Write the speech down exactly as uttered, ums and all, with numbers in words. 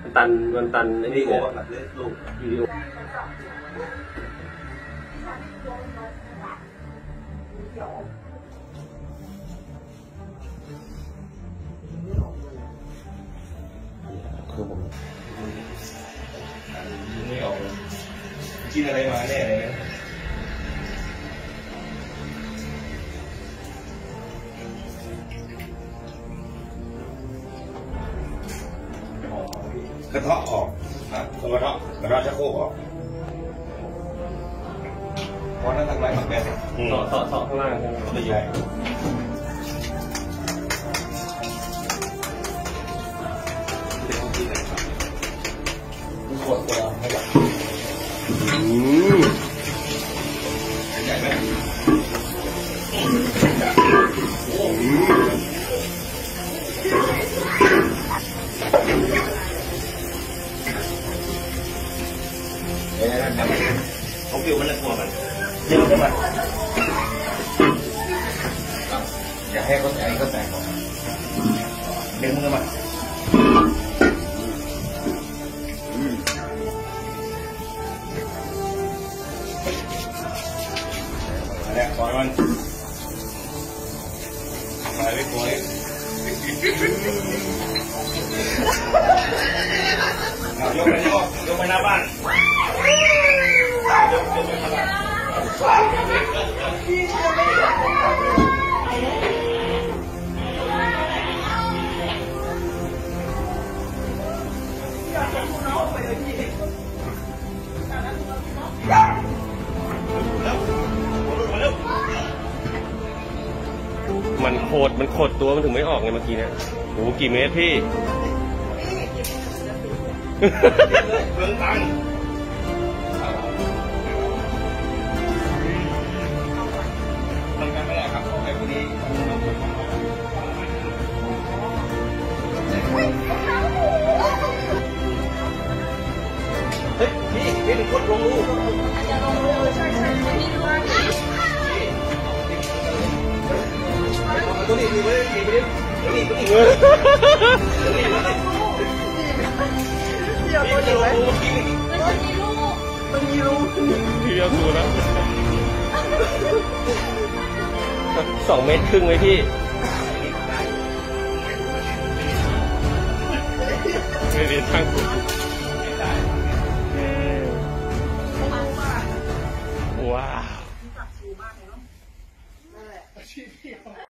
มันตันมันตันไอ้นี่เลยลูกวิดีโอคือผมไม่ออกกินอะไรมาแน่เลยนะกระเทาะออกนะกระเทาะกระเทาะชักโครกออกเพราะนั่นทำไรมันแบบต่อต่อต่อข้างล่างไม่ใหญ่ขวดตัวไม่ใหญ่ใหญ่ไหมเขาฟิวมันน่ากลัวมันเยอะขึ้นมาอย่าให้เขาแตกเขาแตกก่อนดึงมือมาแล้วปล่อยมันปล่อยไปปล่อยยกไปยกยกไปหน้าบ้านมันโคตรมันโคตรตัวมันถึงไม่ออกไงเมื่อกี้เนี่ยโอ้กี่เมตรพี่เบื้องตังทำกันไม่ได้ครับขอให้คนนี้เฮ้ยพี่พี่เป็นคนลงรูจะลงรูใช่ใช่พี่ด้วยตัวนี้มีไว้มีไว้ตัวนี้ตัวนี้เงินตัวนี้ตัวนี้เดี๋ยวตัวนี้ไว้ตัวนี้ลูกตัวนี้ลูกพี่เอาสูแล้วสองเมตรครึ่งเลยพี่ไม่ได้ทั้ง